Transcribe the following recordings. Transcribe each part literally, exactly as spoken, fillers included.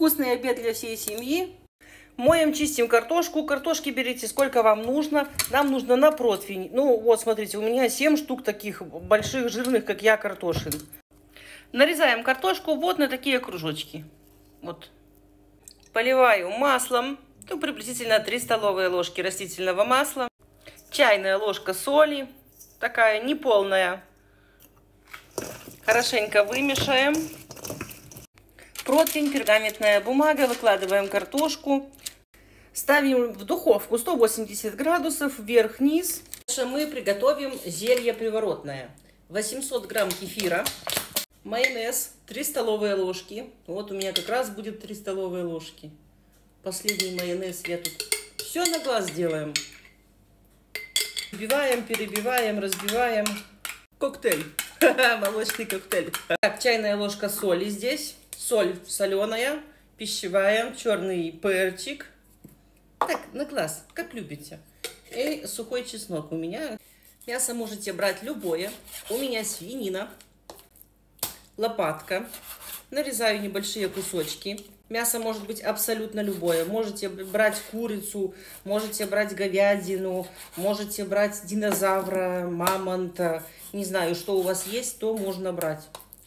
Вкусный обед для всей семьи. Моем, чистим картошку. Картошки берите сколько вам нужно. Нам нужно на противень. Ну вот, смотрите, у меня семь штук таких больших, жирных, как я, картошин. Нарезаем картошку вот на такие кружочки. Вот. Поливаю маслом. Ну, приблизительно три столовые ложки растительного масла. Чайная ложка соли. Такая неполная. Хорошенько вымешаем. Противень, пергаментная бумага. Выкладываем картошку. Ставим в духовку сто восемьдесят градусов, вверх-вниз. Мы приготовим зелье приворотное. восемьсот грамм кефира. Майонез три столовые ложки. Вот у меня как раз будет три столовые ложки. Последний майонез я тут все на глаз делаем. Взбиваем, перебиваем, разбиваем. Коктейль. Молочный коктейль. Так, чайная ложка соли здесь. Соль соленая, пищевая, черный перчик. Так, на глаз, как любите. И сухой чеснок у меня. Мясо можете брать любое. У меня свинина. Лопатка. Нарезаю небольшие кусочки. Мясо может быть абсолютно любое. Можете брать курицу, можете брать говядину, можете брать динозавра, мамонта. Не знаю, что у вас есть, то можно брать.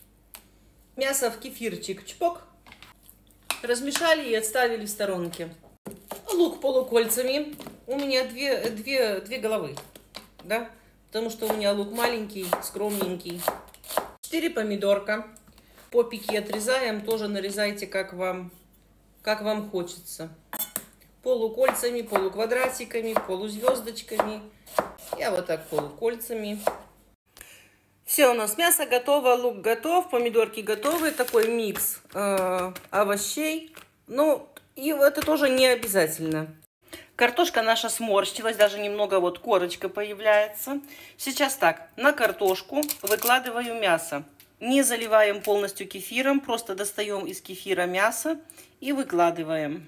Мясо в кефирчик. Чпок. Размешали и отставили в сторонке. Лук полукольцами. У меня две, две, две головы. Да? Потому что у меня лук маленький, скромненький. четыре помидорка. Попики отрезаем, тоже нарезайте, как вам, как вам хочется. Полукольцами, полуквадратиками, полузвездочками. Я вот так полукольцами. Все, у нас мясо готово, лук готов, помидорки готовы. Такой микс э, овощей. Ну, и это тоже не обязательно. Картошка наша сморщилась, даже немного вот корочка появляется. Сейчас так, на картошку выкладываю мясо. Не заливаем полностью кефиром, просто достаем из кефира мясо и выкладываем.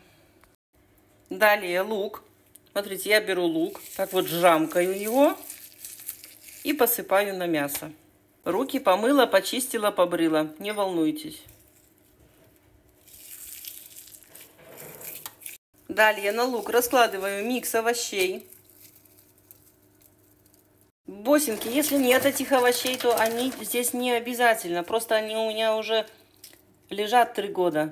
Далее лук. Смотрите, я беру лук, так вот жамкаю его и посыпаю на мясо. Руки помыла, почистила, побрила, не волнуйтесь. Далее на лук раскладываю микс овощей. Бусинки, если нет этих овощей, то они здесь не обязательно. Просто они у меня уже лежат три года.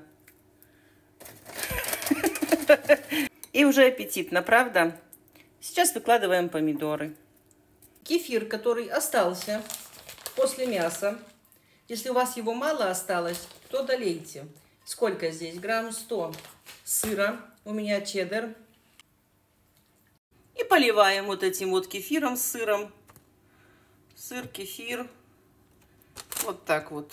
И уже аппетитно, правда? Сейчас выкладываем помидоры. Кефир, который остался после мяса. Если у вас его мало осталось, то долейте. Сколько здесь? Грамм сто сыра. У меня чеддер. И поливаем вот этим вот кефиром с сыром. Сыр, кефир. Вот так вот.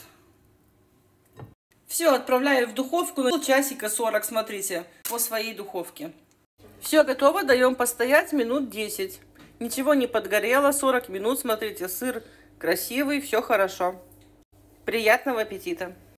Все, отправляю в духовку на полчасика сорок, смотрите, по своей духовке. Все готово, даем постоять минут десять. Ничего не подгорело, сорок минут, смотрите, сыр красивый, все хорошо. Приятного аппетита!